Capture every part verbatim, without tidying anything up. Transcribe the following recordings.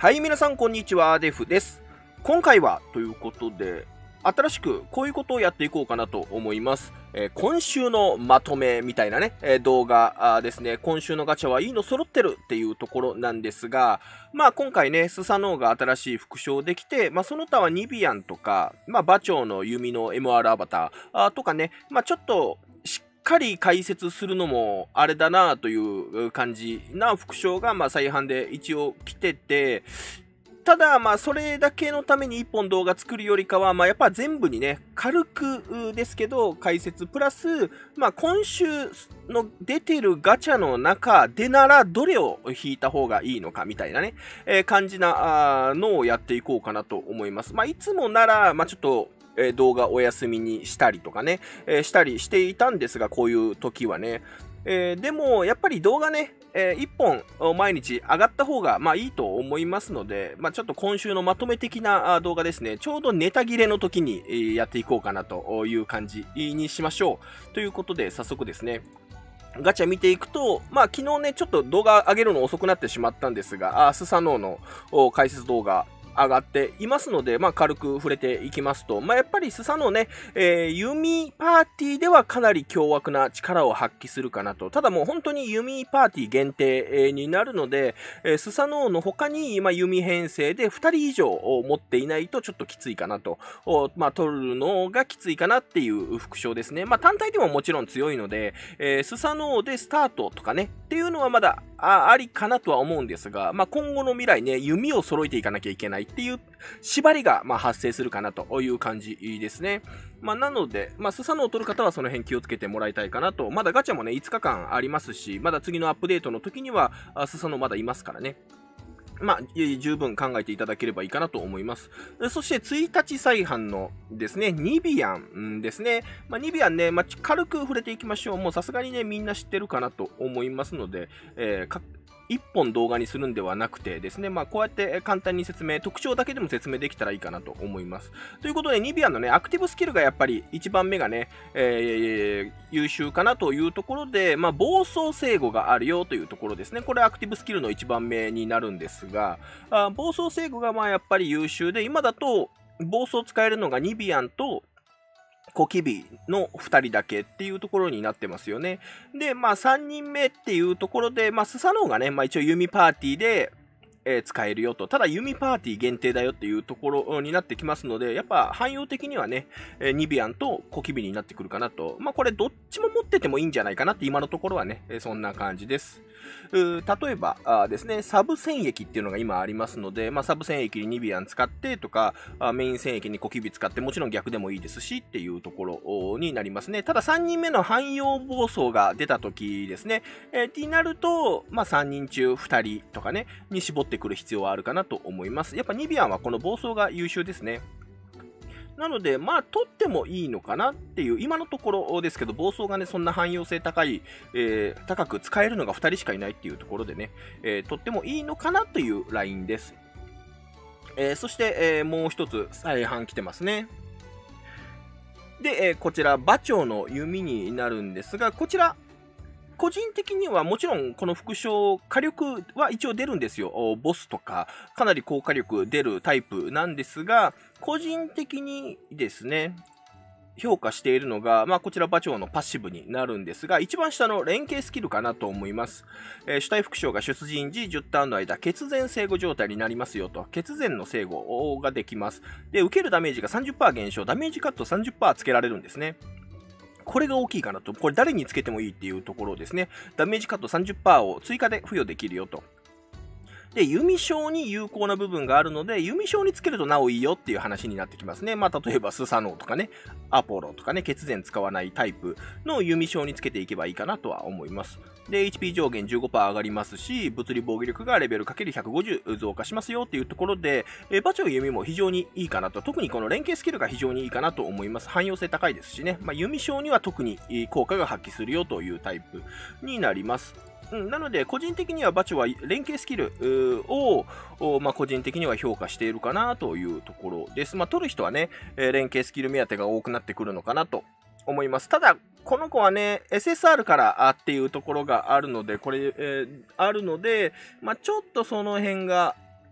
はい、皆さん、こんにちは。デフです。今回は、ということで、新しくこういうことをやっていこうかなと思います。えー、今週のまとめみたいなね、えー、動画ですね。今週のガチャはいいの揃ってるっていうところなんですが、まあ今回ね、スサノオが新しい副賞できて、まあその他はニビアンとか、まあ馬長の弓の エムアール アバターとかね、まあちょっと、しっかり解説するのもあれだなという感じな副賞がまあ再販で一応来てて、ただ、まあ、それだけのために一本動画作るよりかは、まあ、やっぱ全部にね、軽くですけど、解説プラス、まあ、今週の出てるガチャの中でなら、どれを引いた方がいいのか、みたいなね、えー、感じなのをやっていこうかなと思います。まあ、いつもなら、まあ、ちょっと、えー、動画お休みにしたりとかね、えー、したりしていたんですが、こういう時はね、えー、でも、やっぱり動画ね、えー、いっぽん毎日上がった方が、まあいいと思いますので、まあちょっと今週のまとめ的な動画ですね、ちょうどネタ切れの時に、えー、やっていこうかなという感じにしましょう。ということで、早速ですね、ガチャ見ていくと、まあ昨日ね、ちょっと動画上げるの遅くなってしまったんですが、あスサノオの解説動画、上がっていますので、まあ、軽く触れていきますと、まあ、やっぱりスサノオね、えー、弓パーティーではかなり凶悪な力を発揮するかなと。ただもう本当に弓パーティー限定になるので、えー、スサノオの他に、まあ、弓編成でふたり以上を持っていないとちょっときついかなと。まあ、取るのがきついかなっていう副賞ですね。まあ、単体でももちろん強いので、えー、スサノオでスタートとかね、っていうのはまだ あ, ありかなとは思うんですが、まあ、今後の未来ね、弓を揃えていかなきゃいけないっていう縛りがまあ発生するかなという感じですね。まあ、なので、まあ、スサノオを取る方はその辺気をつけてもらいたいかなと。まだガチャもね、いつかかんありますし、まだ次のアップデートの時には、スサノオまだいますからね。まあ、十分考えていただければいいかなと思います。そして、ついたち再販のですね、ニビアンですね。まあ、ニビアンね、まあ、軽く触れていきましょう。もうさすがにね、みんな知ってるかなと思いますので、えー一本動画にするんではなくてですね、まあこうやって簡単に説明、特徴だけでも説明できたらいいかなと思います。ということで、ニビアンのね、アクティブスキルがやっぱりいちばんめがね、えー、優秀かなというところで、まあ暴走制御があるよというところですね。これアクティブスキルのいちばんめになるんですが、あ暴走制御がまあやっぱり優秀で、今だと暴走使えるのがニビアンと、コキビのふたりだけっていうところになってますよね。で、まあさんにんめっていうところで、まあスサノオがね、まあ一応弓パーティーで、えー、使えるよと。ただ弓パーティー限定だよっていうところになってきますので、やっぱ汎用的にはね、えー、ニビアンとコキビになってくるかなと。まあこれどっちも持っててもいいんじゃないかなって今のところはね、えー、そんな感じです。例えばあですね、サブ戦役っていうのが今ありますので、まあ、サブ戦役にニビアン使ってとか、メイン戦役にコキビ使って、もちろん逆でもいいですしっていうところになりますね。たださんにんめの汎用暴走が出た時ですね、えー、ってなると、まあ、さんにん中ふたりとかね、に絞ってくる必要はあるかなと思います。やっぱニビアンはこの暴走が優秀ですね。なので、まあ、取ってもいいのかなっていう、今のところですけど、暴走がね、そんな汎用性高い、えー、高く使えるのがふたりしかいないっていうところでね、えー、取ってもいいのかなというラインです。えー、そして、えー、もう一つ、再販来てますね。で、えー、こちら、馬長の弓になるんですが、こちら、個人的にはもちろんこの副賞火力は一応出るんですよ。ボスとかかなり高火力出るタイプなんですが、個人的にですね、評価しているのが、まあこちら馬長のパッシブになるんですが、一番下の連携スキルかなと思います。えー、主体副将が出陣時じゅうターンの間、血前制御状態になりますよと。血前の制御ができます。で、受けるダメージが さんじゅっパーセント 減少、ダメージカット さんじゅっパーセント つけられるんですね。これが大きいかなと。これ誰につけてもいいっていうところですね。ダメージカット さんじゅっパーセント を追加で付与できるよと。で、弓章に有効な部分があるので、弓章につけるとなおいいよっていう話になってきますね。まあ、例えばスサノオとかね、アポロとかね、血前使わないタイプの弓章につけていけばいいかなとは思います。で、エイチピー 上限 じゅうごパーセント 上がりますし、物理防御力がレベル かけるひゃくごじゅう 増加しますよっていうところで、えー、馬長弓も非常にいいかなと。特にこの連携スキルが非常にいいかなと思います。汎用性高いですしね。まあ、弓章には特に効果が発揮するよというタイプになります。うん、なので、個人的にはバチョは連携スキルを、まあ、個人的には評価しているかなというところです。まあ、取る人はね、連携スキル目当てが多くなってくるのかなと思います。ただ、この子はね、エスエスアール からっていうところがあるので、これ、えー、あるので、まあ、ちょっとその辺が、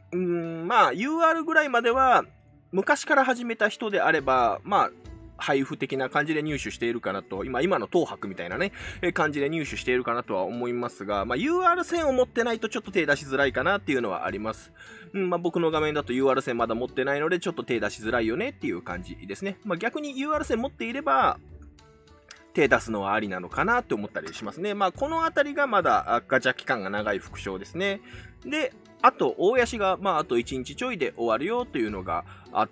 うーん、まあ、ユーアール ぐらいまでは、昔から始めた人であれば、まあ、配布的な感じで入手しているかなと、今、今の東博みたいなね、え感じで入手しているかなとは思いますが、まあ、ユーアール 線を持ってないとちょっと手出しづらいかなっていうのはあります。うん、まあ、僕の画面だと ユーアール 線まだ持ってないので、ちょっと手出しづらいよねっていう感じですね。まあ、逆に ユーアール 線持っていれば、手出すのはありなのかなって思ったりしますね。まあ、このあたりがまだガチャ期間が長い副賞ですね。で、あと、大ヤシが、まあ、あといちにちちょいで終わるよというのがあって、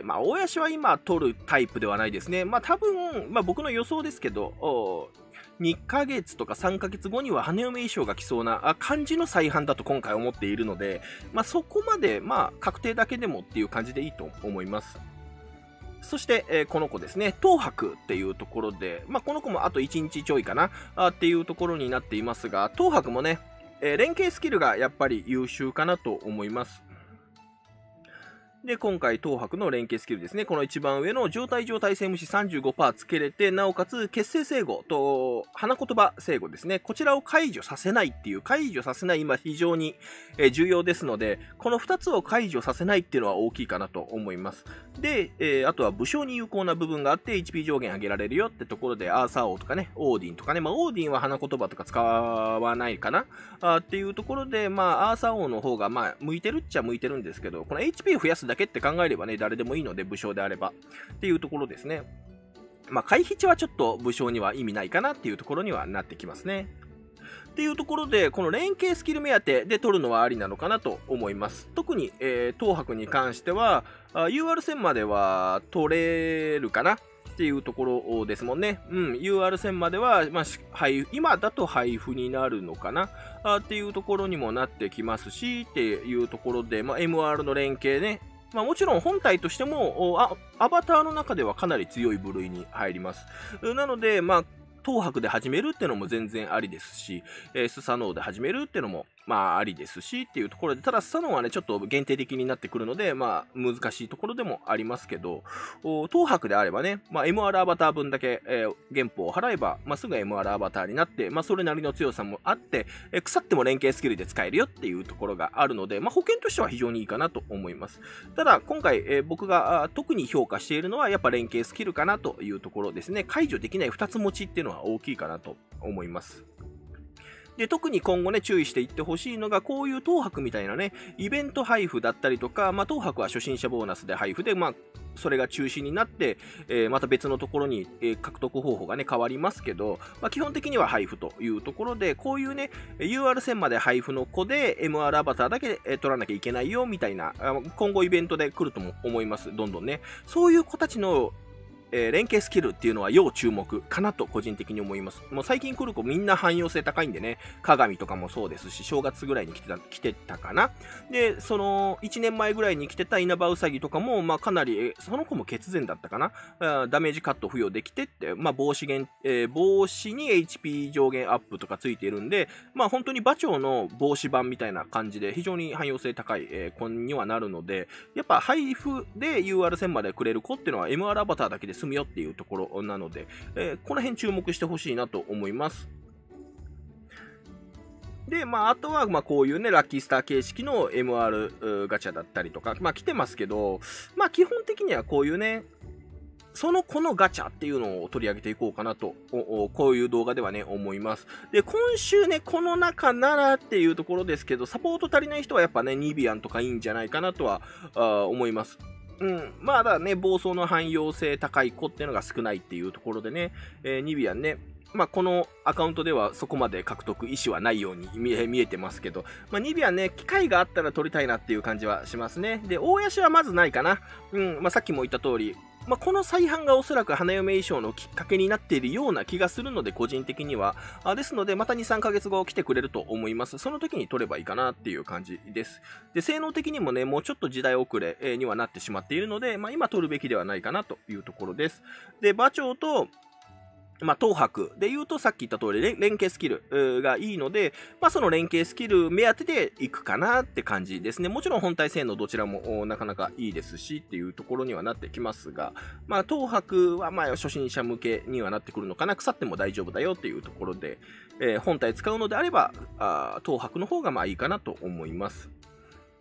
まあ、大ヤシは今取るタイプではないですね。まあ、多分、まあ、僕の予想ですけど、にかげつとかさんかげつごには花嫁衣装が来そうな感じの再販だと今回思っているので、まあ、そこまで、まあ、確定だけでもっていう感じでいいと思います。そして、えー、この子ですね、東博っていうところで、まあ、この子もあといちにちちょいかなあっていうところになっていますが、東博もね、えー、連携スキルがやっぱり優秀かなと思います。で、今回、東博の連携スキルですね。この一番上の状態状態性無視 さんじゅうごパーセント つけれて、なおかつ結成制御と花言葉制御ですね。こちらを解除させないっていう、解除させない今非常に重要ですので、このふたつを解除させないっていうのは大きいかなと思います。で、えー、あとは武将に有効な部分があって エイチピー 上限上げられるよってところで、アーサー王とかね、オーディンとかね、まあ、オーディンは花言葉とか使わないかなあっていうところで、まあ、アーサー王の方が、まあ、向いてるっちゃ向いてるんですけど、この エイチピー を増やすだけって考えればね、誰でもいいので、武将であれば。っていうところですね。まあ、回避値はちょっと武将には意味ないかなっていうところにはなってきますね。っていうところで、この連携スキル目当てで取るのはありなのかなと思います。特に、えー、東博に関しては、ユーアール 線までは取れるかなっていうところですもんね。うん、ユーアール 線までは、まあ、配今だと配布になるのかなあっていうところにもなってきますし、っていうところで、まあ、エムアール の連携ね、まあ、もちろん本体としてもあ、アバターの中ではかなり強い部類に入ります。なので、まあ、東博で始めるってのも全然ありですし、えー、スサノオで始めるってのも、まあ、ありですしっていうところで、ただスサノオはね、ちょっと限定的になってくるので、まあ、難しいところでもありますけど、東博であればね、まあ、エムアール アバター分だけ、えー、原本を払えば、まあ、すぐ エムアール アバターになって、まあ、それなりの強さもあって、えー、腐っても連携スキルで使えるよっていうところがあるので、まあ、保険としては非常にいいかなと思います。ただ、今回、えー、僕が特に評価しているのは、やっぱ連携スキルかなというところですね。解除できないふたつ持ちっていうのは大きいかなと思います。で、特に今後ね、注意していってほしいのが、こういう東博みたいなね、イベント配布だったりとか、まあ、東博は初心者ボーナスで配布で、まあ、それが中止になって、えー、また別のところに、えー、獲得方法がね、変わりますけど、まあ、基本的には配布というところで、こういうね、ユーアール 線まで配布の子で エムアール アバターだけ、えー、取らなきゃいけないよ、みたいな、今後イベントで来るとも思います。どんどんね。そういう子たちのえー、連携スキルっていうのは要注目かなと個人的に思います。もう最近来る子みんな汎用性高いんでね、鏡とかもそうですし、正月ぐらいに来てた、来てたかな。で、そのいちねんまえぐらいに来てた稲葉うさぎとかも、まあかなり、その子も血前だったかな。あダメージカット付与できてって、まあ防止限、えー、防止に エイチピー 上限アップとかついているんで、まあ本当に馬長の防止版みたいな感じで非常に汎用性高い、えー、子にはなるので、やっぱ配布で ユーアール 線までくれる子っていうのは エムアール アバターだけで済むよっていうところなので、えー、この辺注目してほしいなと思います。で、まあ、あとは、まあ、こういうね、ラッキースター形式の エムアール ガチャだったりとか、まあ、来てますけど、まあ、基本的にはこういうね、その子のガチャっていうのを取り上げていこうかなと、こういう動画ではね、思います。で、今週ね、この中ならっていうところですけど、サポート足りない人はやっぱね、ニビアンとかいいんじゃないかなとは思います。うん、まだね、暴走の汎用性高い子っていうのが少ないっていうところでね、えー、ニビアンね、まあ、このアカウントではそこまで獲得意思はないように見え、見えてますけど、まあ、ニビアンね、機会があったら取りたいなっていう感じはしますね。で、大ヤシはまずないかな。うん、まあ、さっきも言った通り、まあ、この再販がおそらく花嫁衣装のきっかけになっているような気がするので、個人的には。あですので、またに、さんかげつご来てくれると思います。その時に取ればいいかなっていう感じです。で、性能的にもね、もうちょっと時代遅れにはなってしまっているので、まあ、今取るべきではないかなというところです。で、馬長と、まあ、東博で言うとさっき言った通り連携スキルがいいので、まあ、その連携スキル目当てでいくかなって感じですね。もちろん本体性能どちらもなかなかいいですしっていうところにはなってきますが、まあ、東博はまあ初心者向けにはなってくるのかな。腐っても大丈夫だよっていうところで、えー、本体使うのであればあ東博の方がまあいいかなと思います。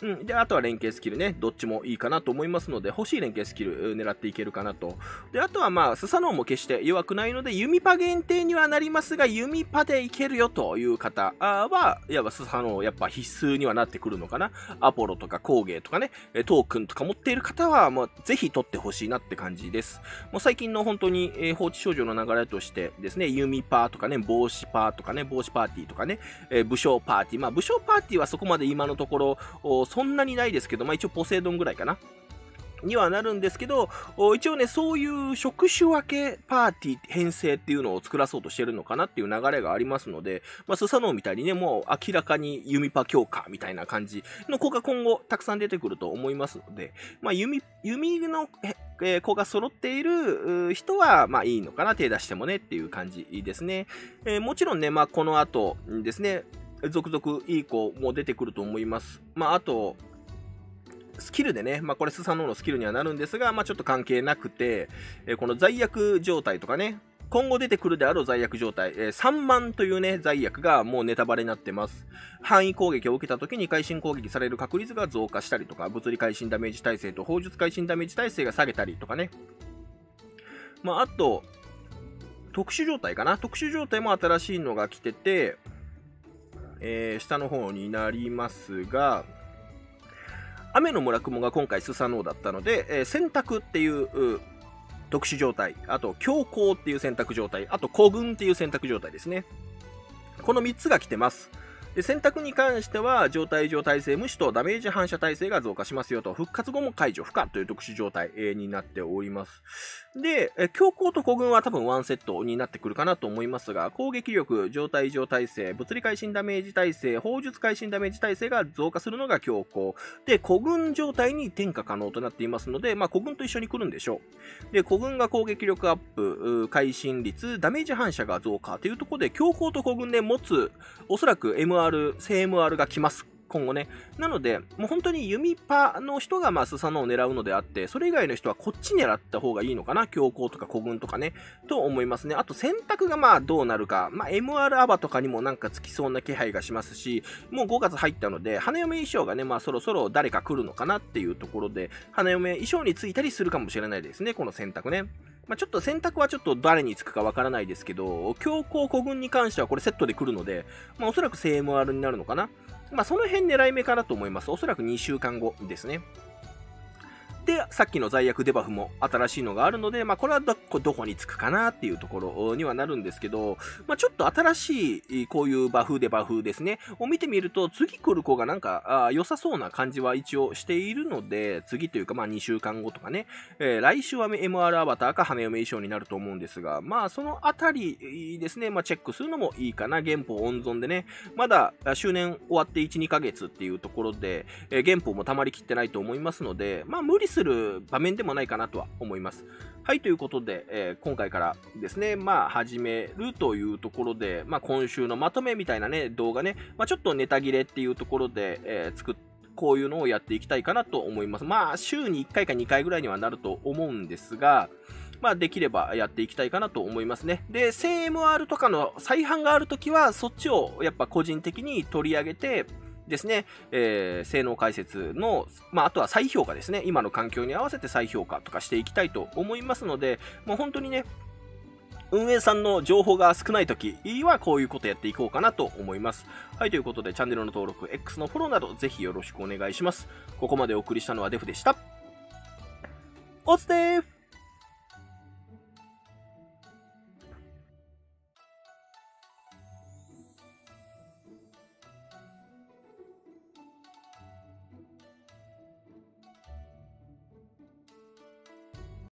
うん。で、あとは連携スキルね。どっちもいいかなと思いますので、欲しい連携スキル狙っていけるかなと。で、あとはまあ、スサノオも決して弱くないので、弓パ限定にはなりますが、弓パでいけるよという方は、いわばスサノオやっぱ必須にはなってくるのかな。アポロとか工芸とかね、トークンとか持っている方は、もうぜひ取ってほしいなって感じです。もう最近の本当に、えー、放置少女の流れとしてですね、弓パーとかね、帽子パーとかね、帽子パーティーとかね、えー、武将パーティー。まあ、武将パーティーはそこまで今のところ、そんなにないですけど、まあ一応ポセイドンぐらいかな。にはなるんですけど、一応ね、そういう職種分けパーティー編成っていうのを作らそうとしてるのかなっていう流れがありますので、まあ、スサノオみたいにね、もう明らかに弓パ強化みたいな感じの子が今後たくさん出てくると思いますので、まあ、弓、弓の子が揃っている人は、まあいいのかな、手出してもねっていう感じですね。えー、もちろんね、まあこの後ですね、続々いい子も出てくると思います。まああと、スキルでね、まあこれスサノオのスキルにはなるんですが、まあちょっと関係なくて、えー、この罪悪状態とかね、今後出てくるであろう罪悪状態、えー、さんまんというね、罪悪がもうネタバレになってます。範囲攻撃を受けた時に会心攻撃される確率が増加したりとか、物理会心ダメージ耐性と砲術会心ダメージ耐性が下げたりとかね。まああと、特殊状態かな。特殊状態も新しいのが来てて、えー、下の方になりますが、雨の村雲が今回スサノオだったので、えー、選択っていう特殊状態、あと強行っていう選択状態、あと孤軍っていう選択状態ですね。このみっつが来てます。で、選択に関しては、状態上耐性無視とダメージ反射耐性が増加しますよと、復活後も解除不可という特殊状態になっております。で、強行と孤軍は多分ワンセットになってくるかなと思いますが、攻撃力、状態上耐性、物理会心ダメージ耐性、砲術会心ダメージ耐性が増加するのが強行。で、孤軍状態に転化可能となっていますので、まあ、孤軍と一緒に来るんでしょう。で、孤軍が攻撃力アップ、会心率、ダメージ反射が増加というところで、強行と孤軍で持つ、おそらく エムアール、正 エムアール が来ます。今後ね。なので、もう本当に弓パの人がまあスサノオを狙うのであって、それ以外の人はこっち狙った方がいいのかな。強行とか孤軍とかね。と思いますね。あと選択がまあどうなるか。まあ エムアール アバとかにもなんかつきそうな気配がしますし、もうごがつ入ったので、花嫁衣装がね、まあそろそろ誰か来るのかなっていうところで、花嫁衣装についたりするかもしれないですね。この選択ね。まあ、ちょっと選択はちょっと誰につくかわからないですけど、強行孤軍に関してはこれセットで来るので、まあおそらく正 エムアール になるのかな。まあその辺狙い目かなと思います。おそらくにしゅうかんごですね。で、さっきの罪悪デバフも新しいのがあるので、まあこれはどこ、どこにつくかなっていうところにはなるんですけど、まあちょっと新しいこういうバフデバフですね、を見てみると、次来る子がなんかあ良さそうな感じは一応しているので、次というかまあにしゅうかんごとかね、えー、来週は エムアール アバターか花嫁衣装になると思うんですが、まあそのあたりですね、まあチェックするのもいいかな。原本温存でね、まだ周年終わっていち、にかげつっていうところで、えー、原本も溜まりきってないと思いますので、まあ無理する場面でもないかなとは思います。はい、ということで、えー、今回からですね、まあ始めるというところで、まあ今週のまとめみたいなね、動画ね、まあちょっとネタ切れっていうところで、えー、作って、こういうのをやっていきたいかなと思います。まあ週にいっかいかにかいぐらいにはなると思うんですが、まあできればやっていきたいかなと思いますね。で、正 エムアール とかの再販があるときは、そっちをやっぱ個人的に取り上げて、ですね、えー、性能解説の、まあ、あとは再評価ですね。今の環境に合わせて再評価とかしていきたいと思いますので、もう本当にね、運営さんの情報が少ないときはこういうことやっていこうかなと思います。はい、ということでチャンネルの登録、X のフォローなどぜひよろしくお願いします。ここまでお送りしたのはデフでした。おつでー